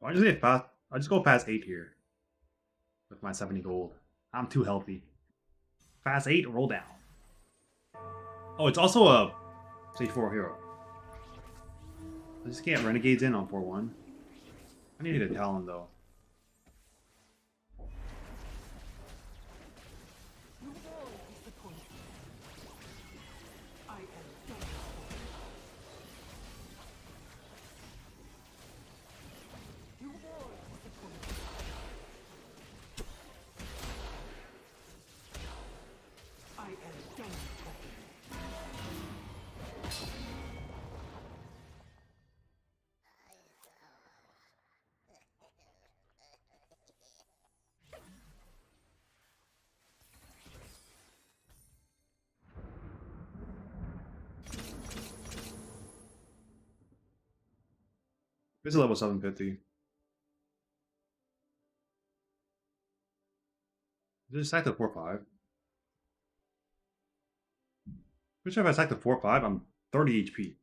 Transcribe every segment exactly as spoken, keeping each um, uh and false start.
I just get fast. I just go past eight here with my seventy gold. I'm too healthy. Fast eight, roll down. Oh, it's also a stage four hero. I just can't renegades in on four one. I need a talent though. This is level seven fifty. Just stack to four five. Which if I stack to four five, I'm thirty H P.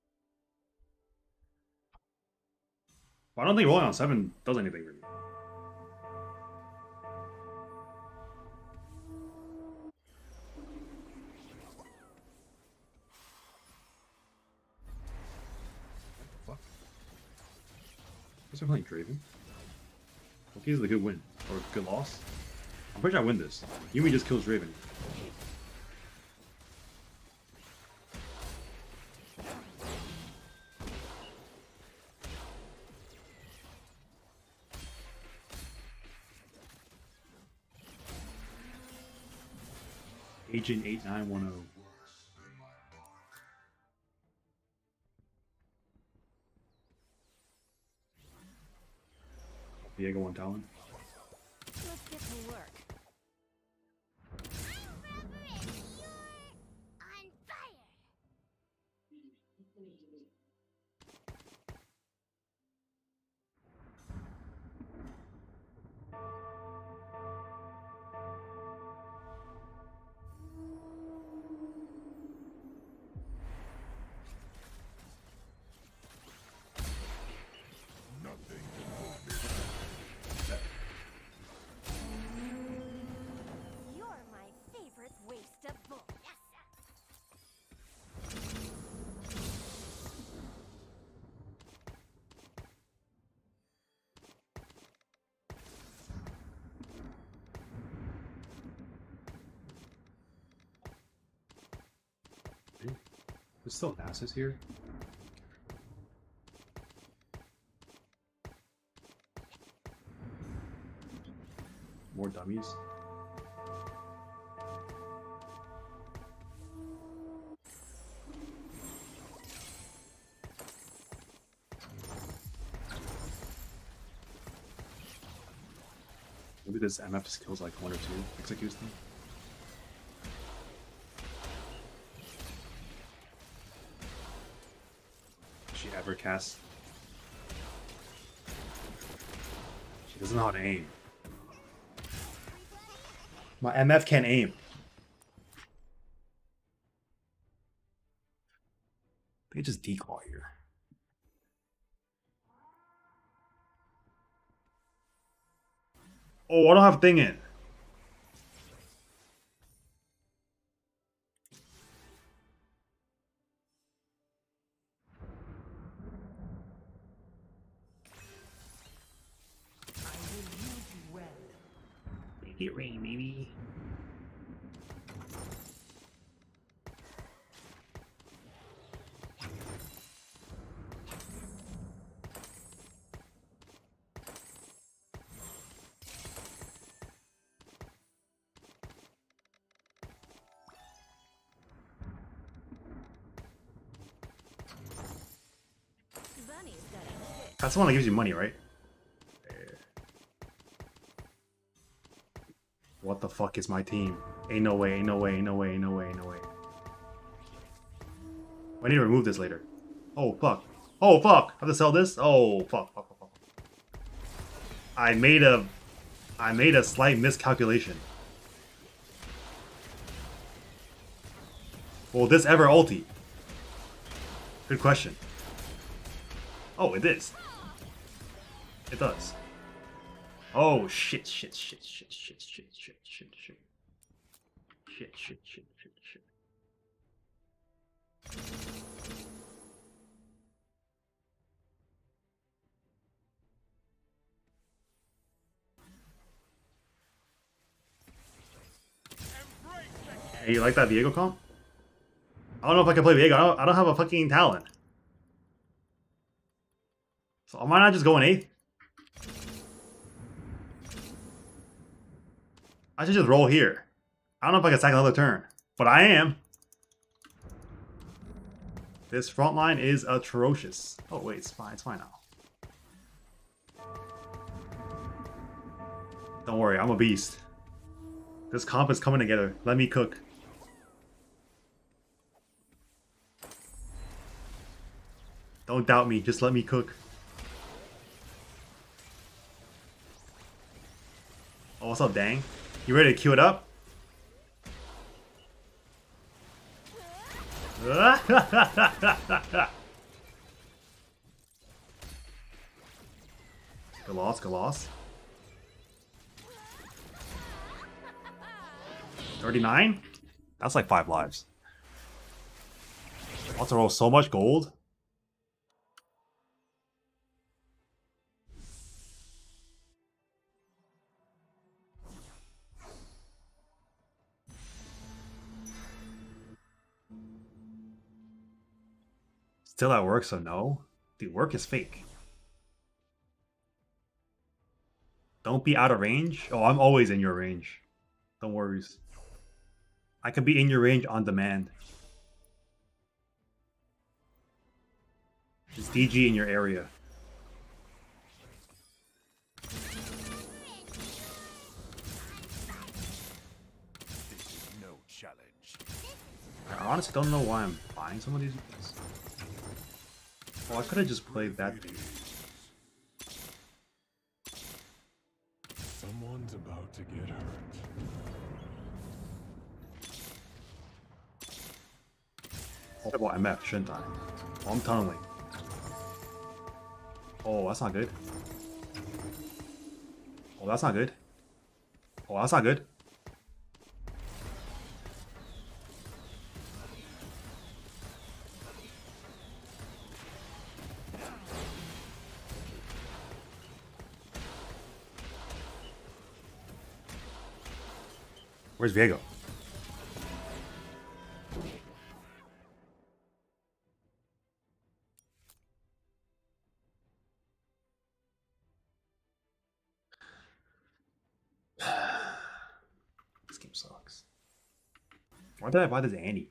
But I don't think rolling on seven does anything really. What the fuck? Guess I'm playing Draven. Okay, this is a good win. Or a good loss. I'm pretty sure I win this. Yumi just kills Draven. Agent eight nine one zero. Diego one Talon. Let's get to work. There's still Nasus here. More dummies. Maybe this M F just kills like one or two, executes them. She ever casts? She doesn't know how to aim. My M F can't aim. They just declaw here. Oh, I don't have thing in. Make it rain, maybe. That's the one that gives you money, right? What the fuck is my team? Ain't no way, ain't no way, ain't no way, ain't no way, ain't no way. I need to remove this later. Oh, fuck. Oh, fuck. I have to sell this? Oh, fuck, fuck, fuck, fuck. I made a... I made a slight miscalculation. Will this ever ulti? Good question. Oh, it is. It does. Oh shit! Shit! Shit! Shit! Shit! Shit! Shit! Shit! Shit! Shit! Shit! Shit! Shit! Shit! Hey, you like that Viego comp? I don't know if I can play Viego. I don't, I don't have a fucking talent. So am I not just going eighth? I should just roll here. I don't know if I can sack another turn, but I am. This front line is atrocious. Oh wait, it's fine. It's fine now. Don't worry, I'm a beast. This comp is coming together. Let me cook. Don't doubt me. Just let me cook. Oh, what's up, Dang? You ready to queue it up? Good loss, good loss. thirty-nine? That's like five lives. Also roll so much gold. Still at work, so no. The work is fake. Don't be out of range. Oh, I'm always in your range. Don't worry. I can be in your range on demand. Just D G in your area. This is no challenge. I honestly don't know why I'm buying some of these. Oh, I could have just played that thing. Someone's about to get hurt. Oh, well, M F, shouldn't I? Oh, I'm tunneling. Oh, that's not good. Oh, that's not good. Oh, that's not good. Where's Viego? This game sucks. Why did I buy this Annie?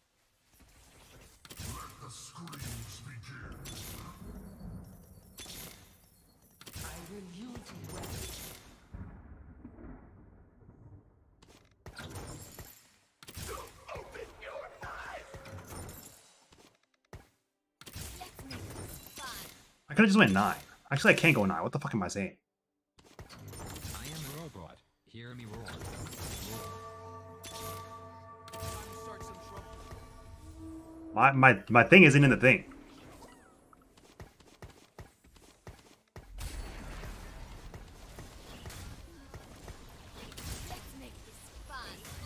I could have just went nine. Actually, I can't go nine. What the fuck am I saying? I am a robot. Hear me roar. My my my thing isn't in the thing. Let's make this fun.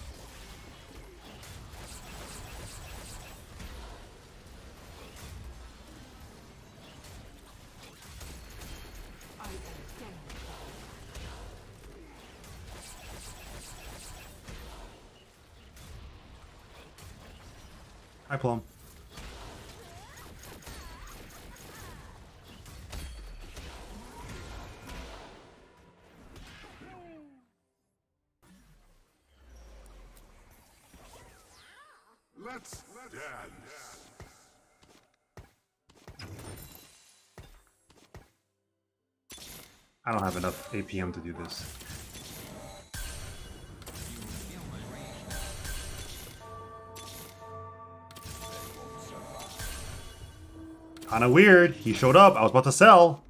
Hi, Plum. Let's dance. I don't have enough A P M to do this. Kinda weird. He showed up. I was about to sell.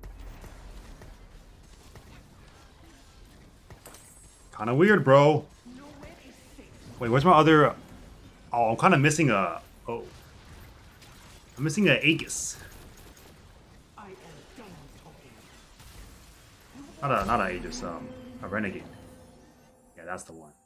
Kinda weird, bro. Wait, where's my other... Oh, I'm kind of missing a... Oh. I'm missing a Aegis. Not a not a Aegis, um a renegade. Yeah, that's the one.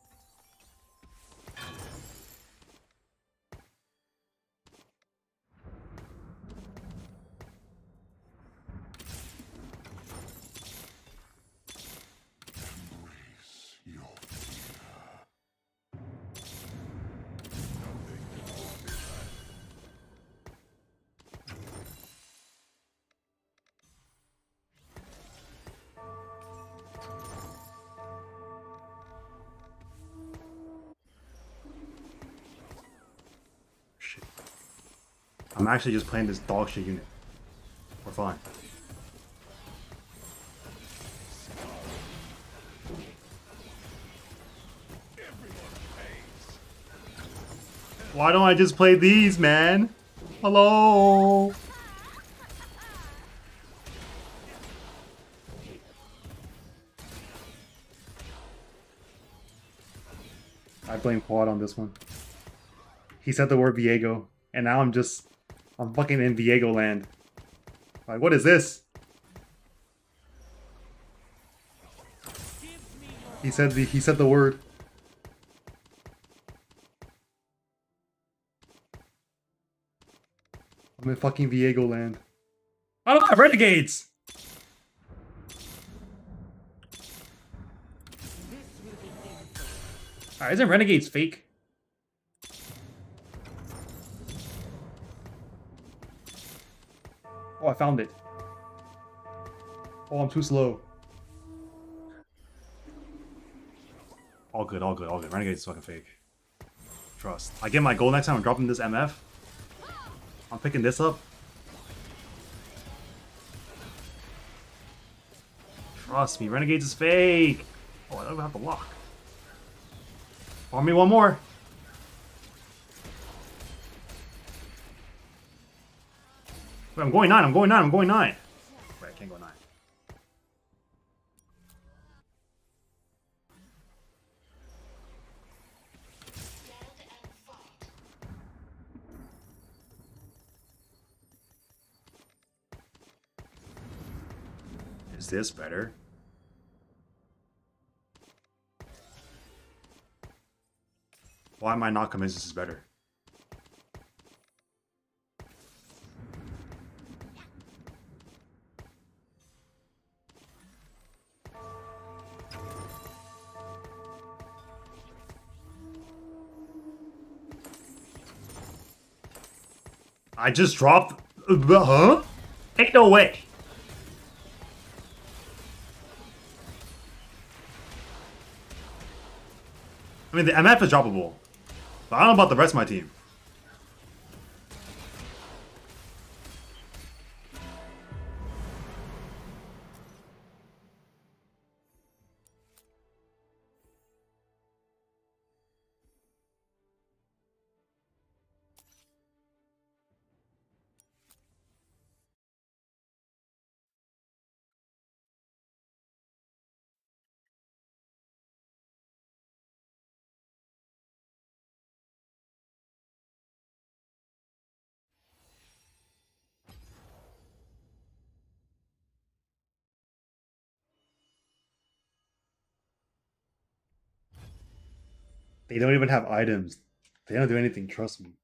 Embrace your Shit. I'm actually just playing this dog shit unit. We're fine. Why don't I just play these, man? Hello? I blame Quad on this one. He said the word Viego, and now I'm just... I'm fucking in Viego land. Like, what is this? He said the he said the word. I'm in fucking Viego land. I don't have renegades! Alright, isn't renegades fake? Oh, I found it. Oh, I'm too slow. All good, all good, all good. Renegades is fucking fake. Trust. I get my gold next time, I'm dropping this M F. I'm picking this up. Trust me, Renegades is fake. Oh, I don't even have to lock. Farm me one more. Wait, I'm going nine, I'm going nine, I'm going nine. Wait, I can't go nine. Is this better? Why am I not convinced this is better? I just dropped... Uh, huh? Ain't no way. I mean, the M F is droppable. But I don't know about the rest of my team. They don't even have items. They don't do anything, trust me.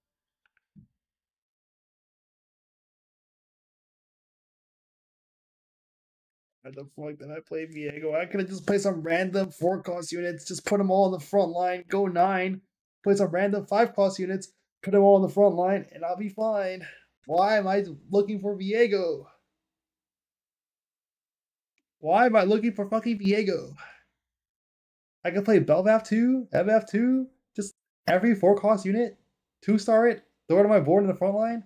Why the fuck did I play Viego? I could have just played some random four cost units, just put them all on the front line, go nine, play some random five cost units, put them all on the front line, and I'll be fine. Why am I looking for Viego? Why am I looking for fucking Viego? I could play Belvath two, M F two, just every four cost unit, two star it, throw it on my board in the front line,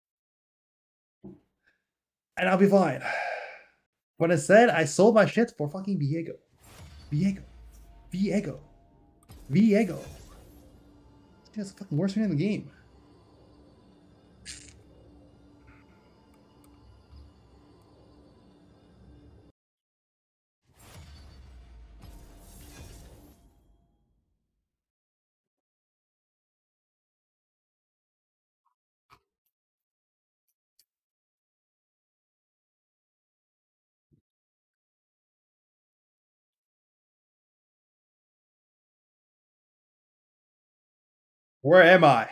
and I'll be fine. But instead, I sold my shit for fucking Viego. Viego. Viego. Viego. That's the fucking worst thing in the game. Where am I?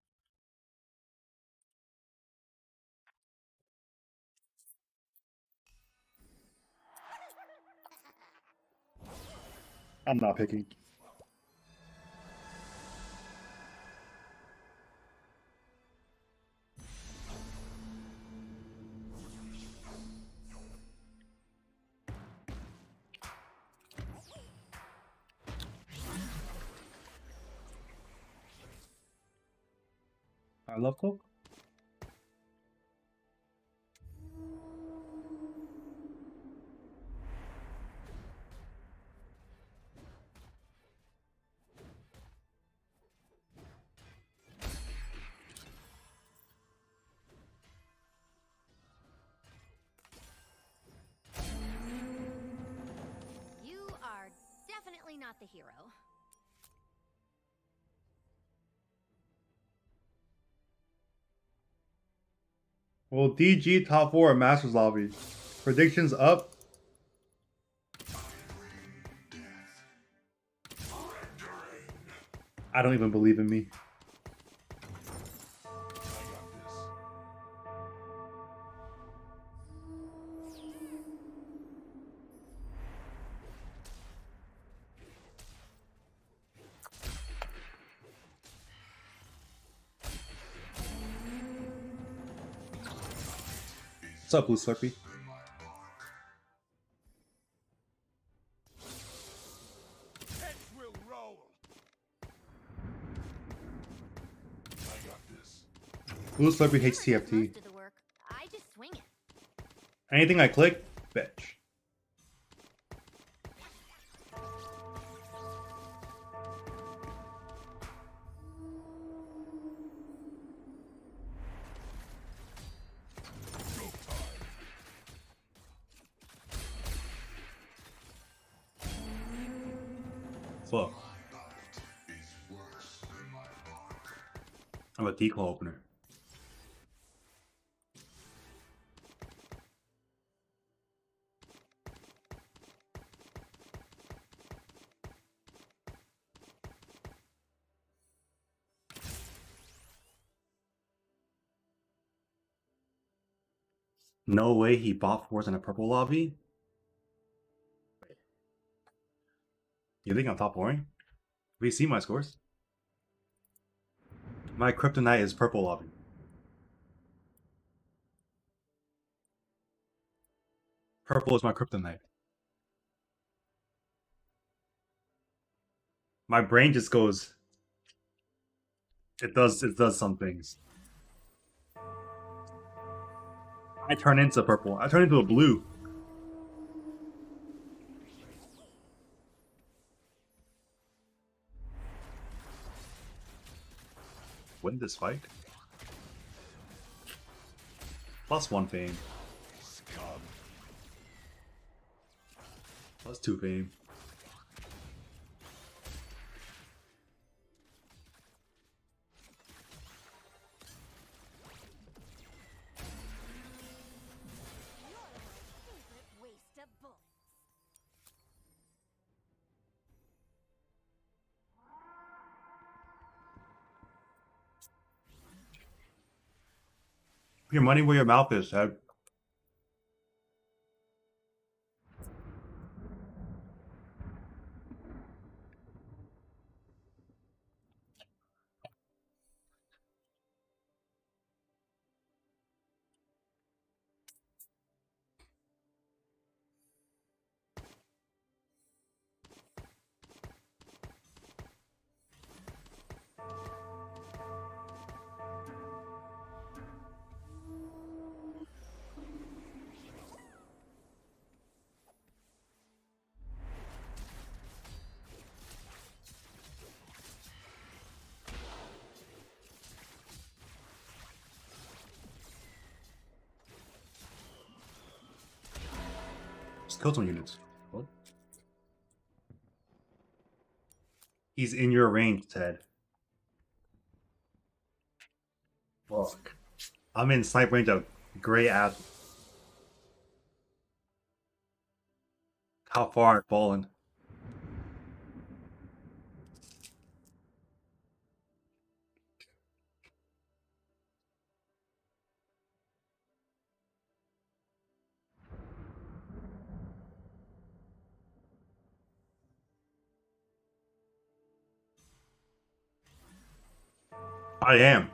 I'm not picking. I love Coke. You are definitely not the hero. Well, D G top four at Masters Lobby. Predictions up. I don't even believe in me. What's up, Blue Slurpee? Heads will roll. I got this. Blue Slurpee hates T Whoever F does T. most of the work, I just swing it. Anything I click, bitch. Fuck. I'm a declaw opener. No way he bought fours in a purple lobby? You think I'm top four? Have you seen my scores? My kryptonite is purple lobby. Purple is my kryptonite. My brain just goes. It does. It does some things. I turn into purple. I turn into a blue. Win this fight. Plus one fame. Plus two fame. Favorite waste of bullets. Put your money where your mouth is, Ed. Just kill some units. What? He's in your range, Ted. Fuck. I'm in snipe range of gray ass. How far I've fallen. I am.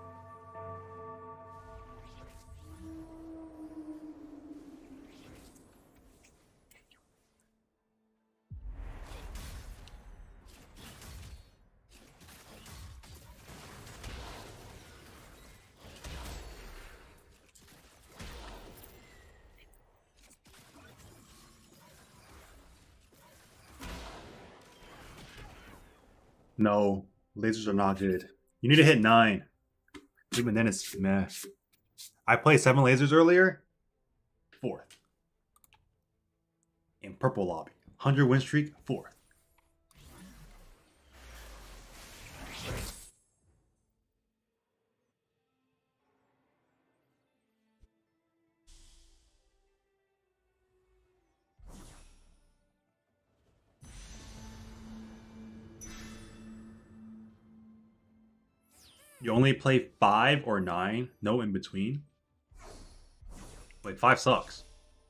No, lasers are not good. You need to hit nine. Even then, it's meh. I played seven lasers earlier. Fourth. In purple lobby. one hundred win streak, fourth. You only play five or nine, no in between. Wait, five sucks.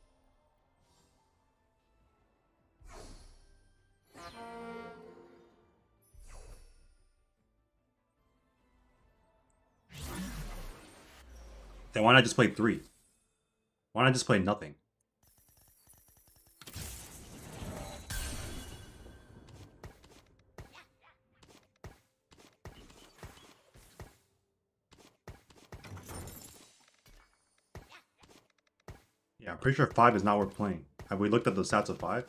Then why not just play three? Why not just play nothing? Yeah, I'm pretty sure five is not worth playing. Have we looked at the stats of five?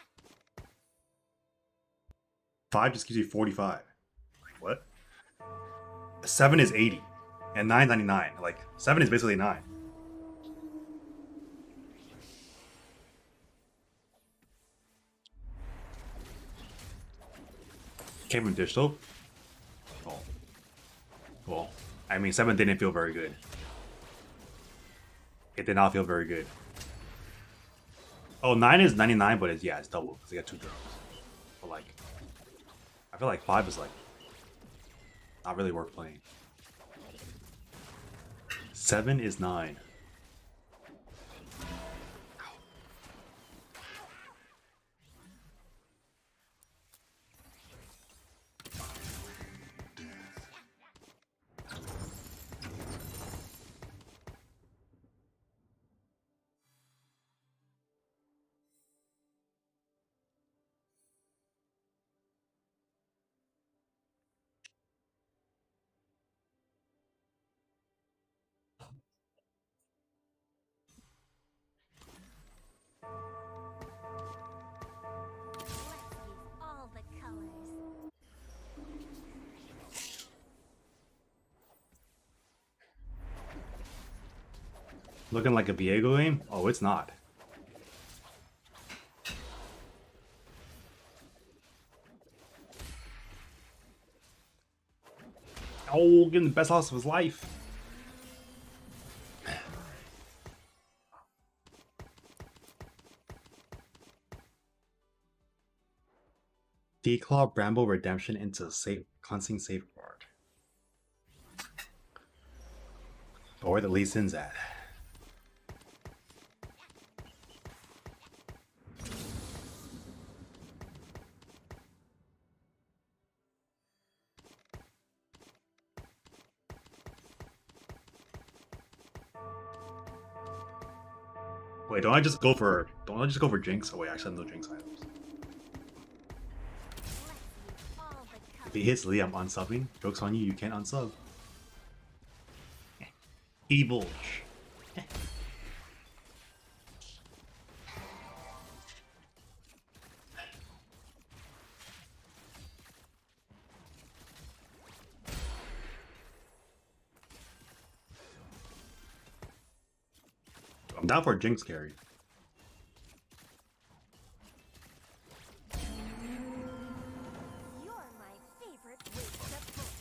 Five just gives you forty-five. What? Seven is eighty. And nine ninety-nine. Like, seven is basically nine. Came from dish though? Oh. Well, I mean, seven didn't feel very good. It did not feel very good. Oh, nine is ninety-nine, but it's, yeah, it's double because they got two drones. But like, I feel like five is like not really worth playing. Seven is nine. Let's use all the colors. Looking like a Viego game? Oh, it's not. Oh, getting the best loss of his life. Declaw Bramble Redemption into safe cleansing safeguard. Or the Lee Sin's at. Wait, don't I just go for don't I just go for Jinx? Oh wait, actually I have no Jinx items. Let's use all the If colors. he hits Lee, I'm unsubbing. Joke's on you, you can't unsub. Evil. I'm down for a Jinx carry. You're my favorite waste of bullets.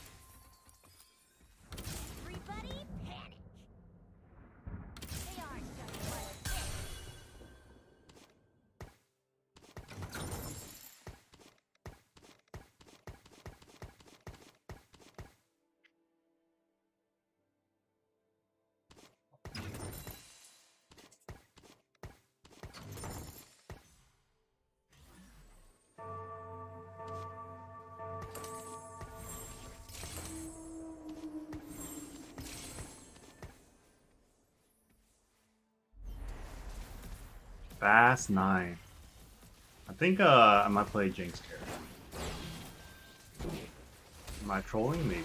Everybody panic. They aren't gonna like this. Fast nine. I think uh, I might play Jinx here. Am I trolling? Maybe.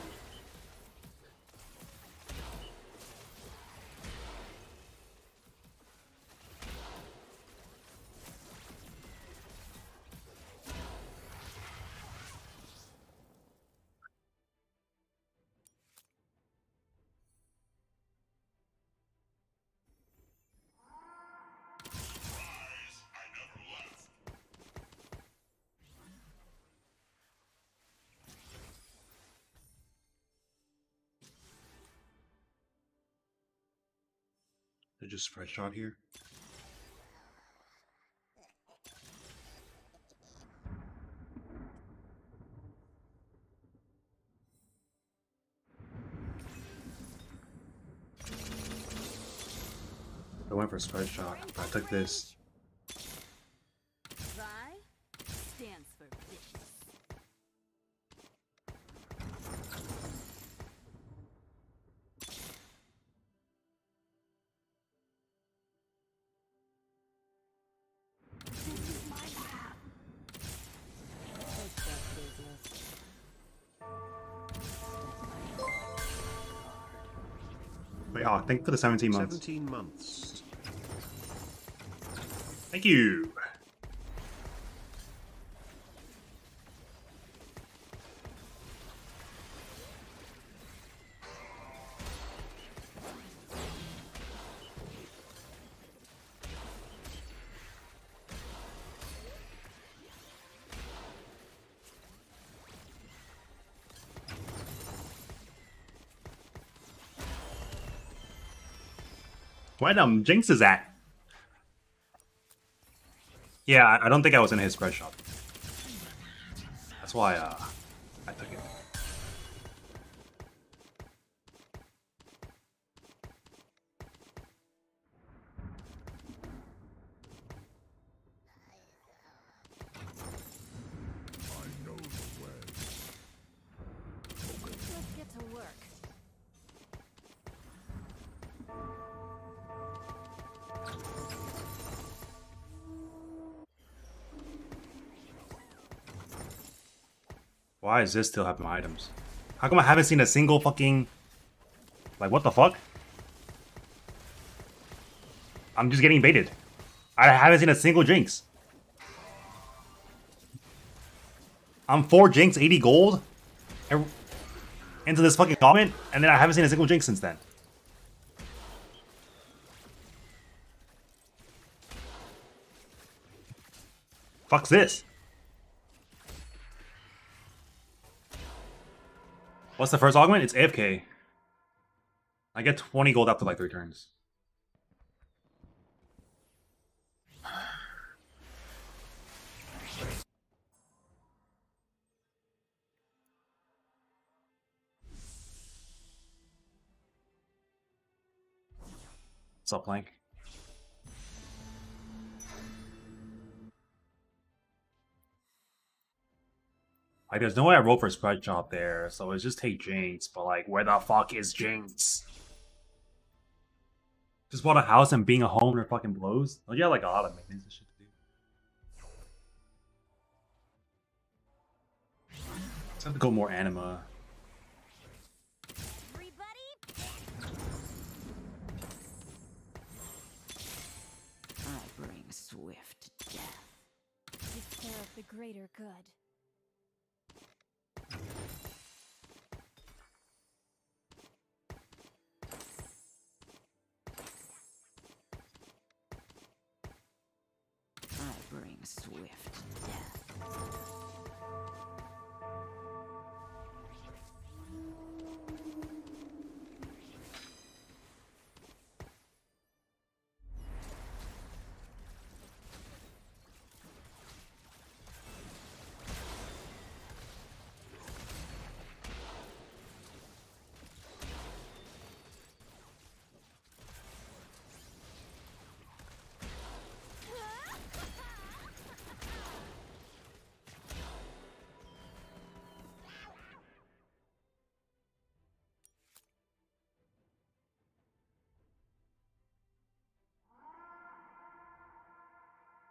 I just spread shot here. I went for a spread shot. I took this. Vi stands for vicious. This is my path. It's that business. Wait, oh, thank you for the seventeen months. seventeen months. Thank you. Where um Jinx is at? Yeah, I, I don't think I was in his spread shot. That's why uh, I took it. I know the way. Let's get to work. Why is this still having my items? How come I haven't seen a single fucking... Like, what the fuck? I'm just getting baited. I haven't seen a single Jinx. I'm four Jinx, eighty gold. and- Into this fucking comment, and then I haven't seen a single Jinx since then. Fuck's this? What's the first augment? It's A F K. I get twenty gold after like three turns. What's up, Plank? Like, there's no way I roll for a spread shot there, so it's just take Jinx. But like, where the fuck is Jinx? Just bought a house and being a homeowner fucking blows. Like, you got like a lot of maintenance and shit to do. Just have to go more anima. Everybody, I bring swift death. to serve the greater good. I bring swift death.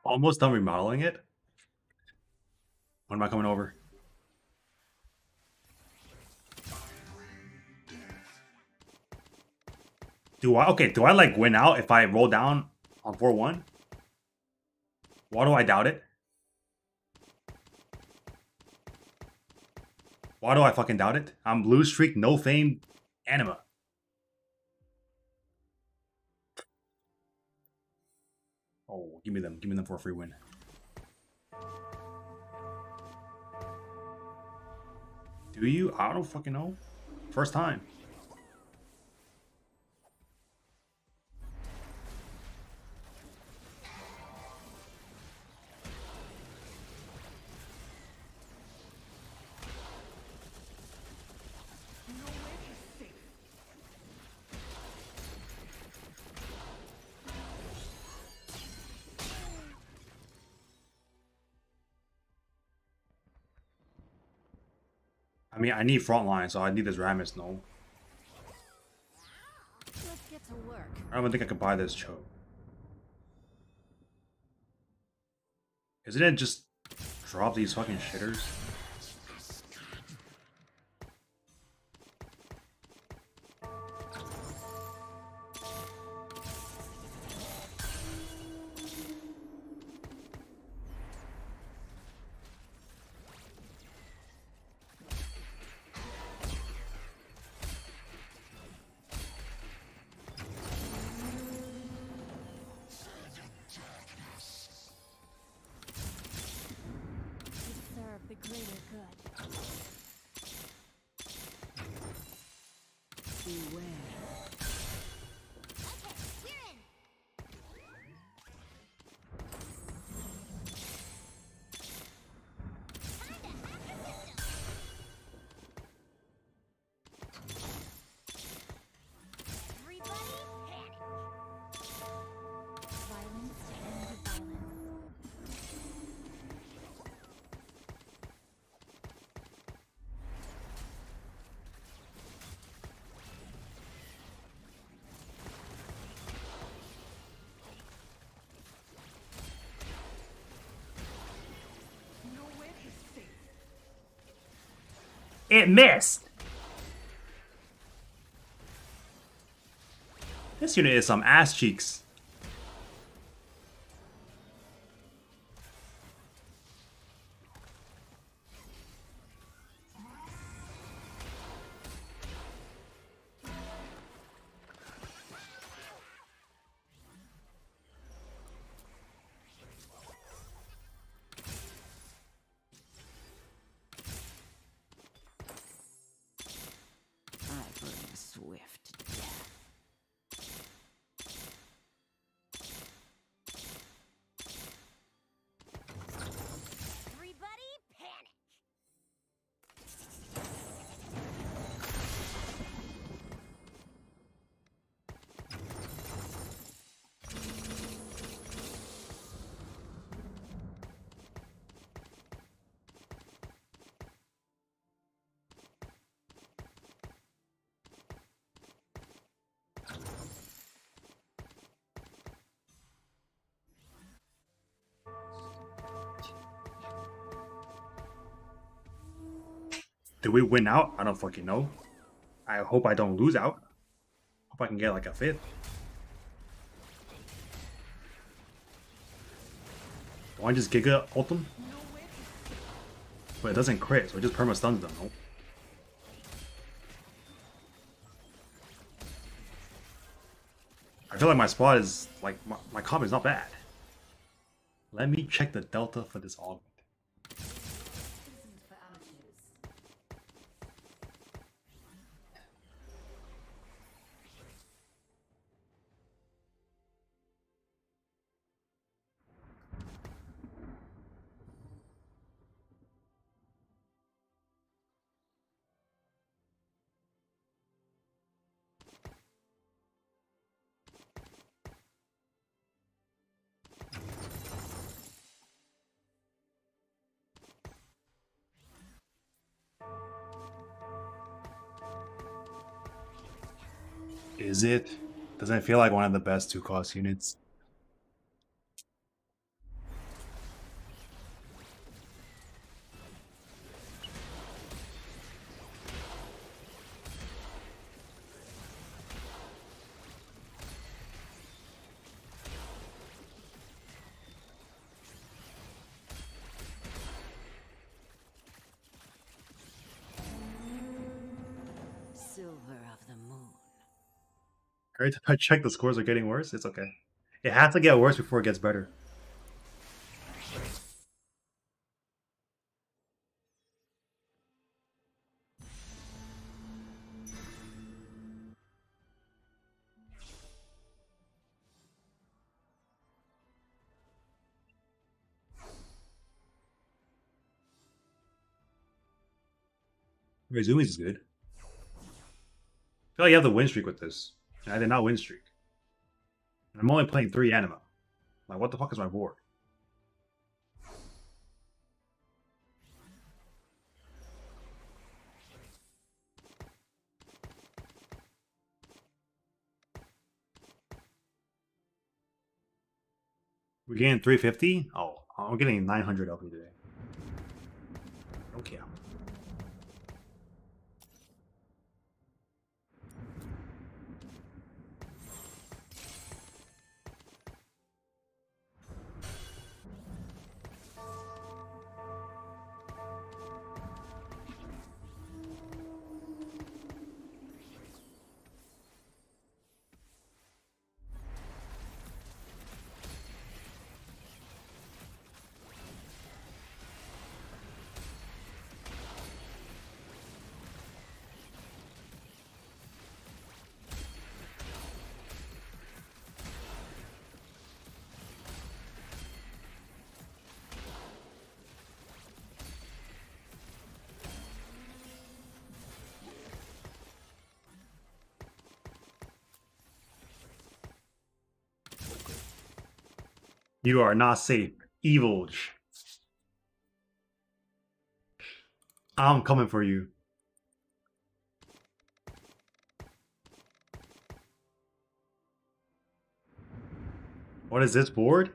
Almost done remodeling it. When am I coming over? Do I okay? Do I like win out if I roll down on four one? Why do I doubt it? Why do I fucking doubt it? I'm blue streak, no fame, anima. Oh, give me them. Give me them for a free win. Do you? I don't fucking know. First time. I mean, I need front line, so I need this Rammus, no. Let's get to work. I don't even think I could buy this Cho. Isn't it just drop these fucking shitters? Serve the greater good. Beware. Everybody panic. Violence and violence. It missed! This unit is some ass cheeks. I bring swift death. Everybody panic. Do we win out? I don't fucking know. I hope I don't lose out. Hope I can get like a fifth. Do I just Giga ult them? But it doesn't crit, so it just perma stuns them. Nope. I feel like my spot is like my, my comp is not bad. Let me check the delta for this augment. Is it? Doesn't it feel like one of the best two cost units? Every time I check, the scores are getting worse. It's okay. It has to get worse before it gets better. Resumes is good. I feel like you have the win streak with this. And I did not win streak. And I'm only playing three anima. Like, what the fuck is my board? We're getting three fifty? Oh, I'm getting nine hundred L P today. Okay. You are not safe. Evil. I'm coming for you. What is this board?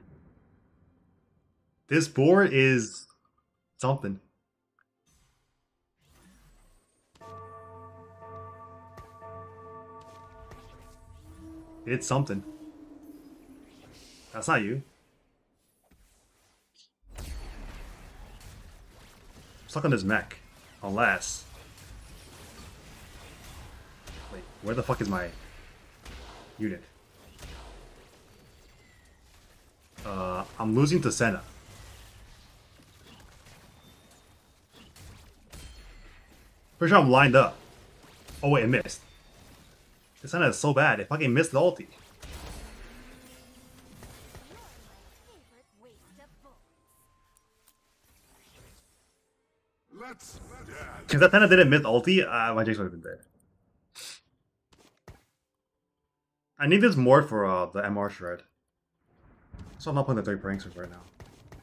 This board is something. It's something. That's not you. Stuck on this mech. Unless. Wait, where the fuck is my unit? Uh, I'm losing to Senna. Pretty sure I'm lined up. Oh wait, I missed. This Senna is so bad. It fucking missed the ulti. Let's If that Senna didn't miss ulti, uh, my Jace would have been dead. I need this more for uh, the M R shred. So I'm not playing the three pranksters right now.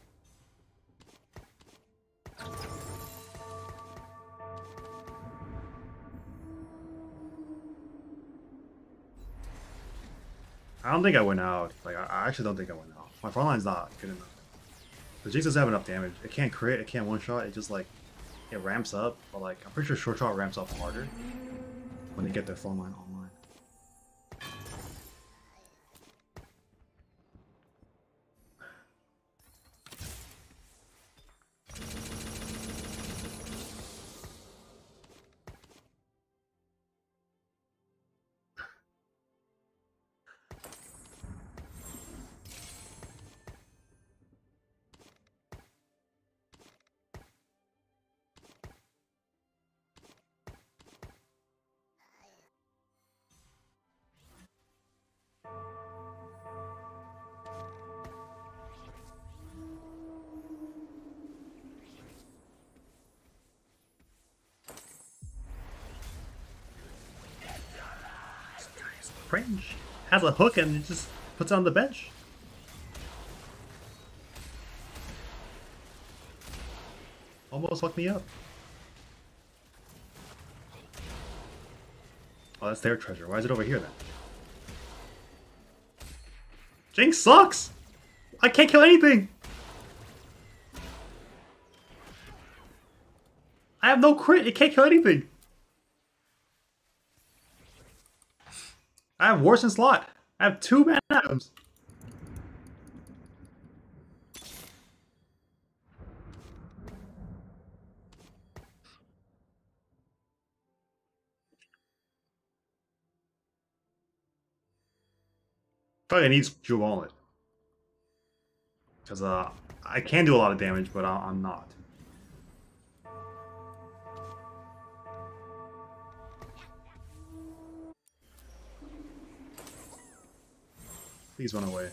I don't think I went out. Like, I, I actually don't think I went out. My front line's not good enough. The Jinx doesn't have enough damage. It can't crit, it can't one-shot, it just, like, it ramps up. But, like, I'm pretty sure short shot ramps up harder when they get their front line online. Cringe. Has a hook and it just puts it on the bench. Almost fucked me up. Oh, that's their treasure. Why is it over here then? Jinx sucks! I can't kill anything! I have no crit, it can't kill anything! I have worse than slot. I have two mana items. Probably I need Jewel Wallet. Because uh, I can do a lot of damage, but I I'm not. Please run away.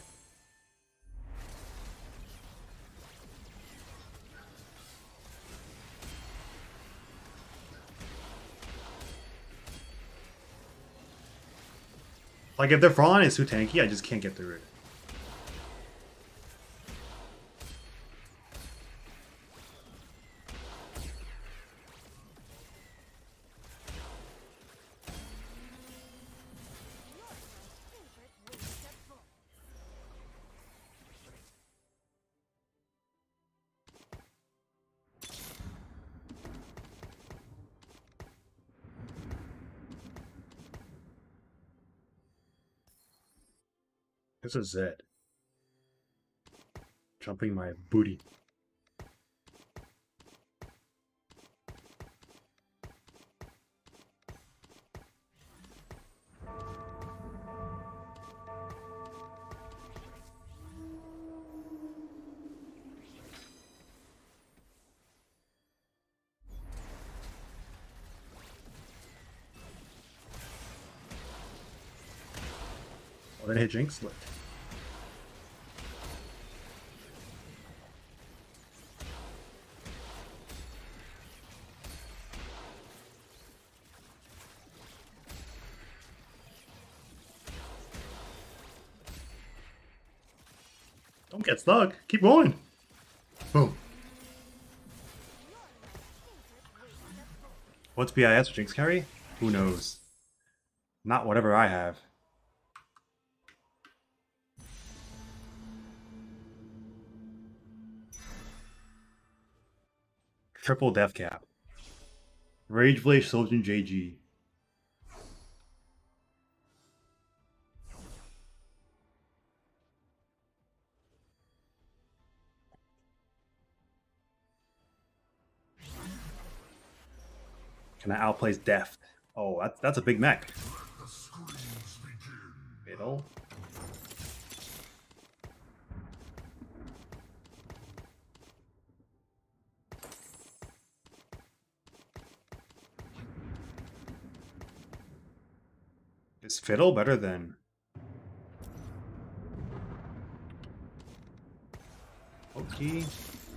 Like, if their front line is too tanky, I just can't get through it. You're my favorite waste of bullets. This is Zed. Jumping my booty. Oh, then hit Jinx? Look. Don't get stuck. Keep going. Boom. What's B I S for Jinx carry? Who knows? Not whatever I have. Triple death cap. Rage Blade Soldier J G. Can I outplace Death? Oh, that's that's a big mech. The screams begin. Middle. Is Fiddle better than... Okay.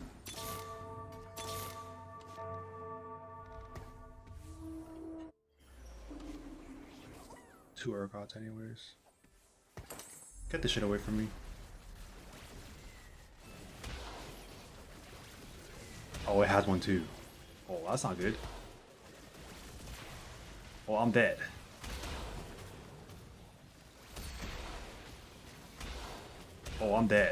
Two Urgots anyways. Get this shit away from me. Oh, it has one too. Oh, that's not good. Oh, I'm dead. Oh, I'm dead.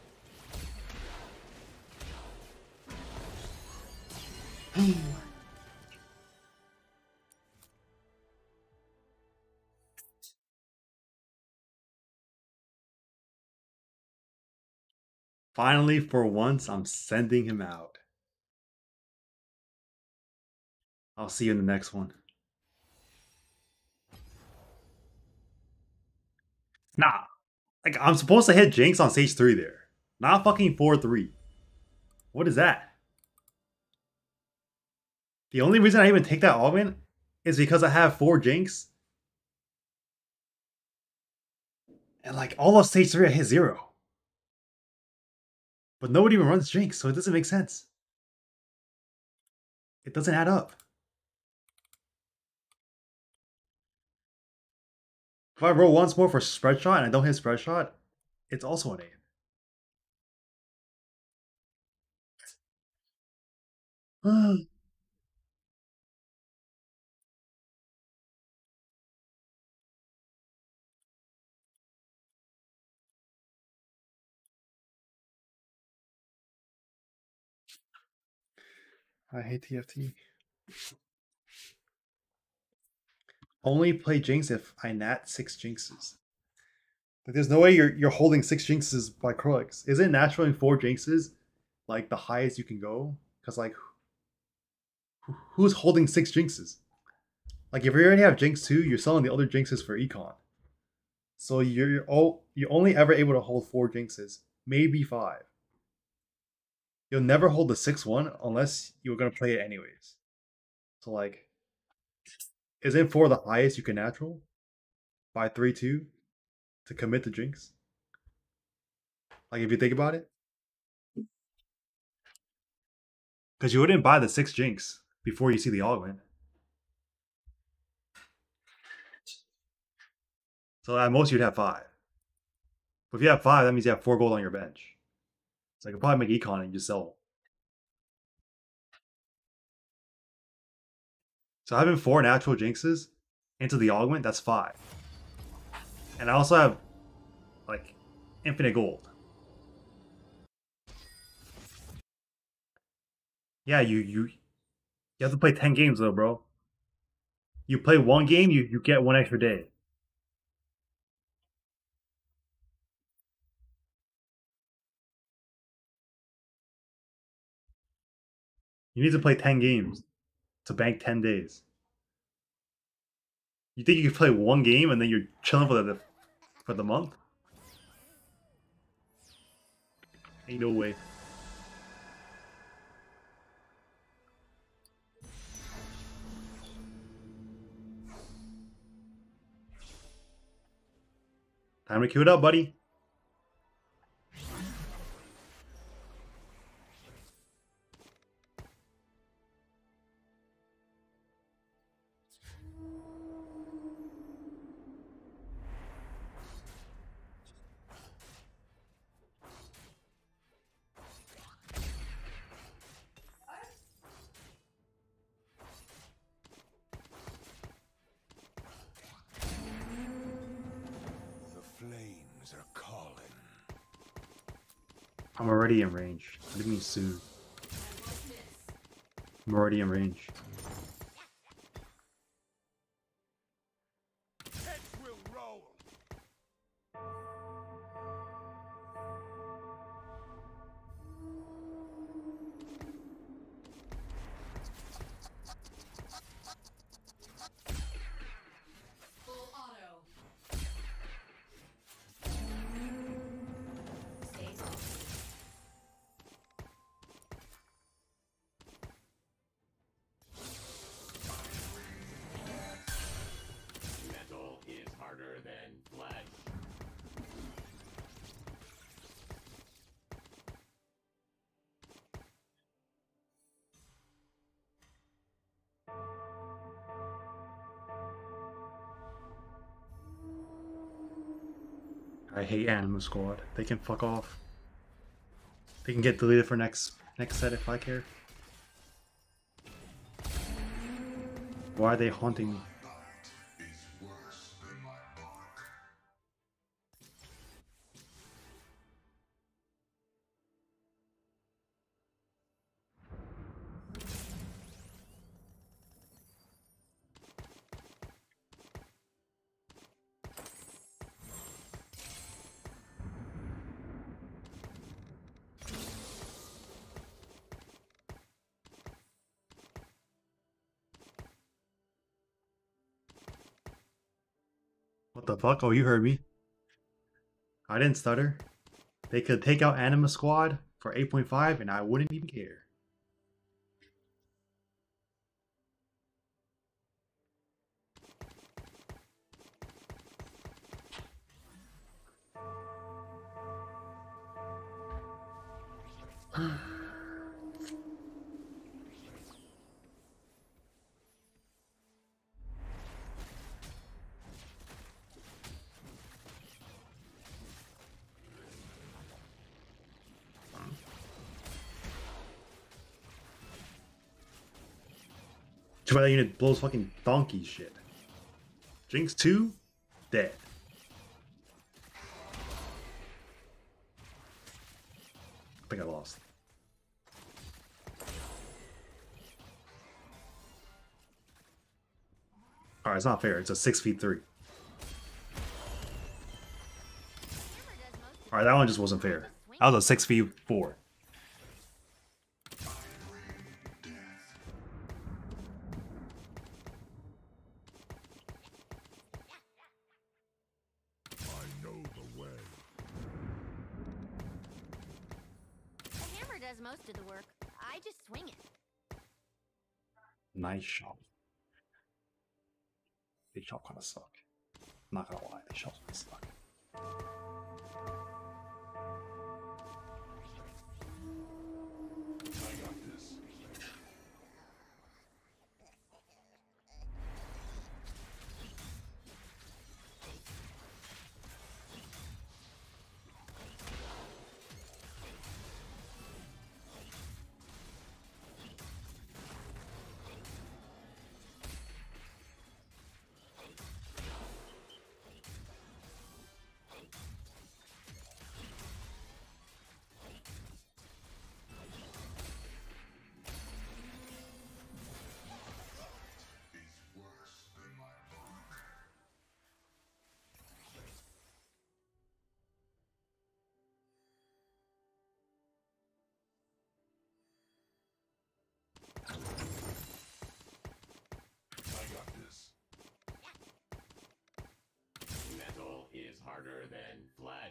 Finally, for once, I'm sending him out. I'll see you in the next one. Nah. Like, I'm supposed to hit Jinx on stage three there. Not fucking four three. What is that? The only reason I even take that augment is because I have four Jinx. And like, all of stage three I hit zero. But nobody even runs Jinx, so it doesn't make sense. It doesn't add up. If I roll once more for spread shot and I don't hit spread shot, it's also an eight. I hate T F T. Only play Jinx if I nat six Jinxes. Like, there's no way you're you're holding six Jinxes by Krux. Isn't naturally four Jinxes like the highest you can go? Because like, who, who's holding six Jinxes? Like, if you already have Jinx two, you're selling the other Jinxes for econ. So you're, you're all you're only ever able to hold four jinxes, maybe five. You'll never hold the six one unless you were gonna play it anyways. So like, isn't four the highest you can natural by three two to commit the jinx? Like if you think about it, because you wouldn't buy the six jinx before you see the augment. So at most you'd have five. But if you have five, that means you have four gold on your bench. So I could probably make econ and just sell. So having four natural jinxes into the augment, that's five. And I also have like infinite gold. Yeah, you you you have to play ten games though, bro. You play one game, you, you get one extra day. You need to play ten games to bank ten days. You think you can play one game and then you're chilling for the for the month? Ain't no way. Time to queue it up, buddy. The flames are calling. I'm already in range. What do you mean soon? I'm already in range. Heads will roll. Full auto. Stays on. Metal is harder than flesh. I hate Anima Squad. They can fuck off. They can get deleted for next next set if I care. Why are they haunting me? Is worse than my bark. What the fuck? Oh, you heard me. I didn't stutter. They could take out Anima Squad for eight point five and I wouldn't even care. Too bad that unit blows fucking donkey shit. Jinx two, dead. I think I lost. Alright, it's not fair. It's a six feet three. Alright, that one just wasn't fair. That was a six feet four. does most of the work. I just swing it. Nice shop. They shop kind of suck. Not gonna lie, they shop kind of suck. I got this. I got this. Metal is harder than flesh.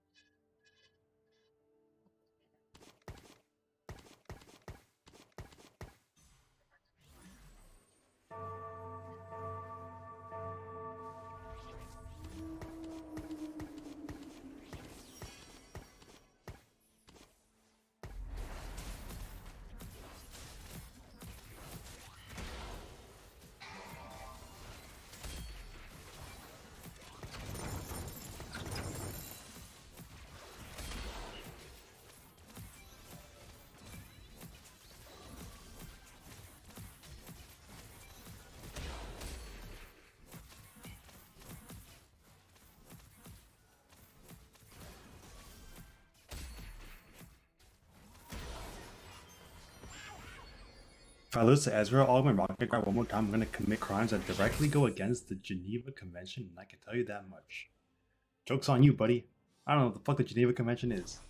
If I lose to Ezra, all my rocket grab one more time, I'm gonna commit crimes that directly go against the Geneva Convention, and I can tell you that much. Joke's on you, buddy. I don't know what the fuck the Geneva Convention is.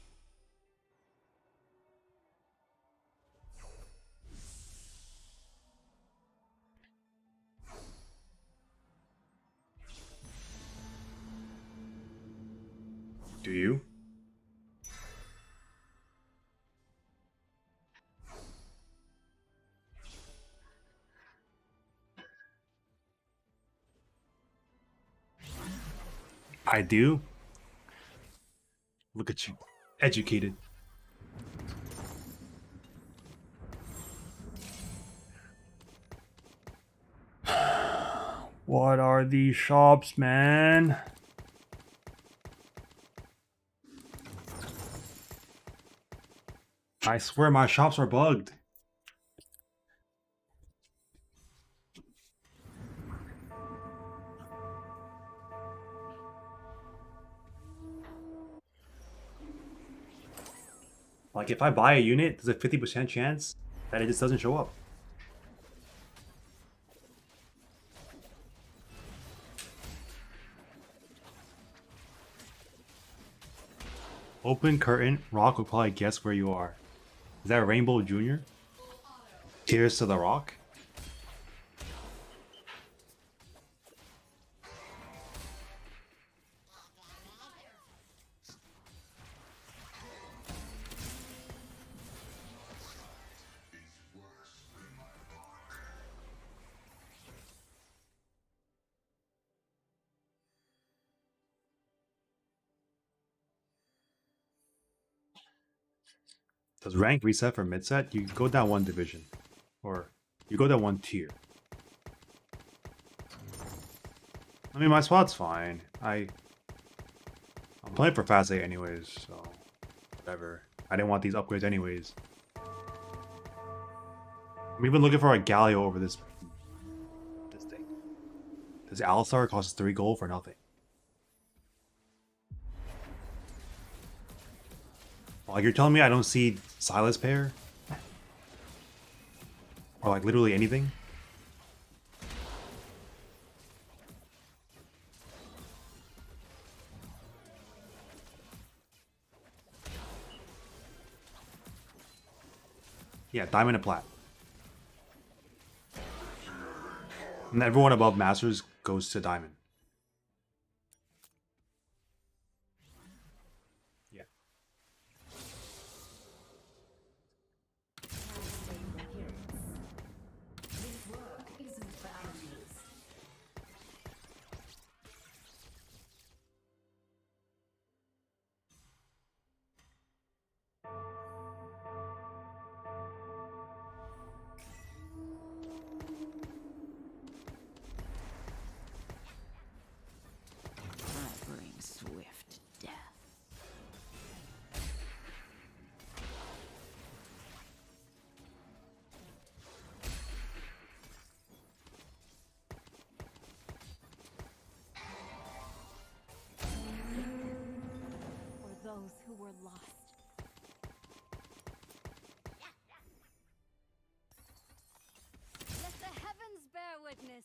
Do you? I do. Look at you, educated. What are these shops, man? I swear my shops are bugged. Like, if I buy a unit, there's a fifty percent chance that it just doesn't show up. Open curtain, Rock will probably guess where you are. Is that Rainbow Junior? Tears to the Rock? Does rank reset for mid set? You go down one division. Or you go down one tier. I mean, my spot's fine. I... I'm playing for Fast eight anyways, so... Whatever. I didn't want these upgrades anyways. I'm even looking for a Galio over this... This thing. This Alistar costs three gold for nothing. Like, you're telling me I don't see Silas pair? Or like literally anything? Yeah, diamond and plat. And everyone above masters goes to diamond. Yeah. those who were lost. Let the heavens bear witness.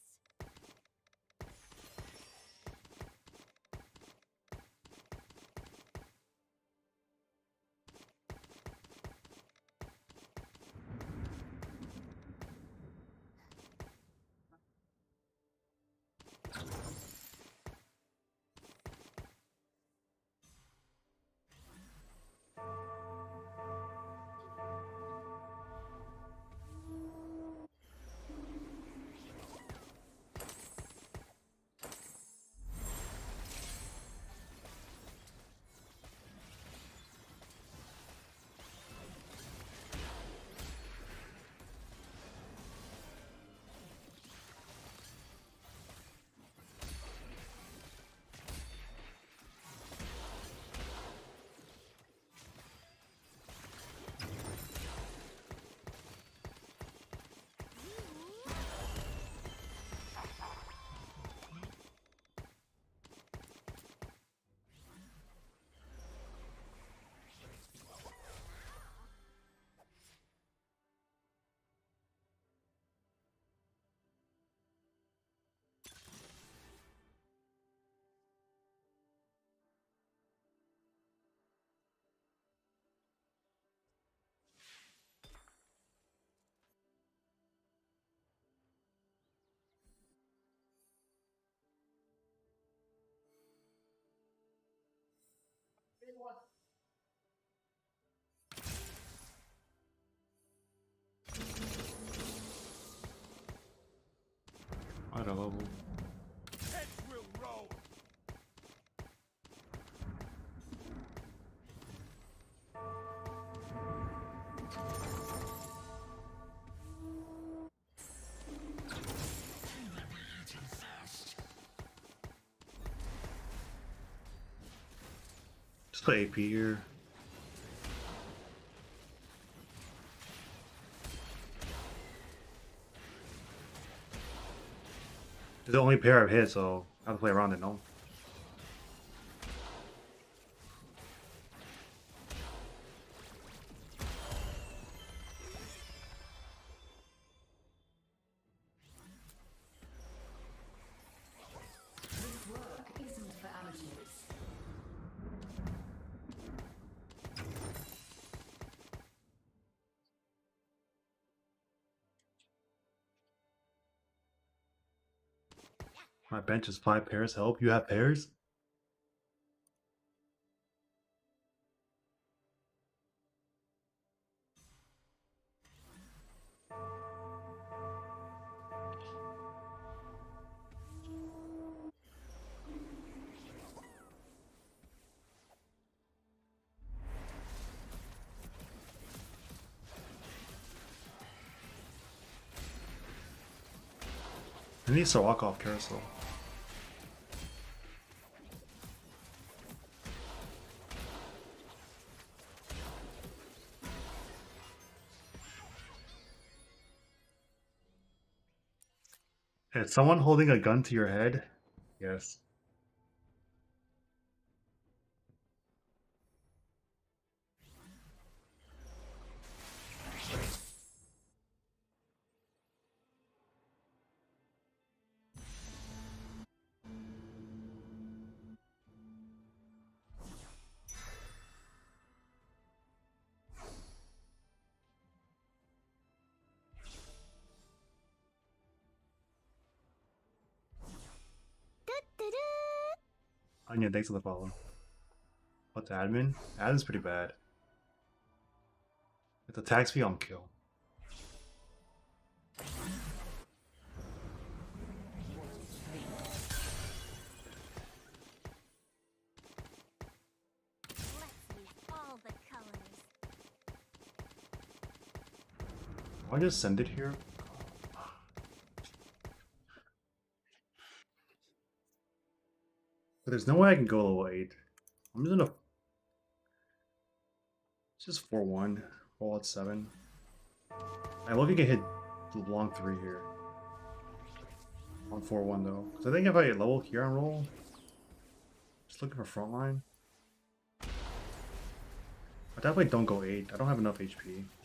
I don't know. Heads will roll. Just play A P here. It's the only pair I've hit, so I have to play around it, no? This work isn't for amateurs. My bench is five pairs. Help, you have pairs? He needs to walk off carousel. Is someone holding a gun to your head? Yes. Onion, thanks for the follow. What's admin? Admin's pretty bad. It's a tax fee on kill. Let's use all the colors. Why just send it here? But there's no way I can go level eight. I'm just gonna. It's just four one. Roll at seven. I love you can hit the long three here. On four one though. Because I think if I level here on roll. Just looking for front line. I definitely don't go eight. I don't have enough H P.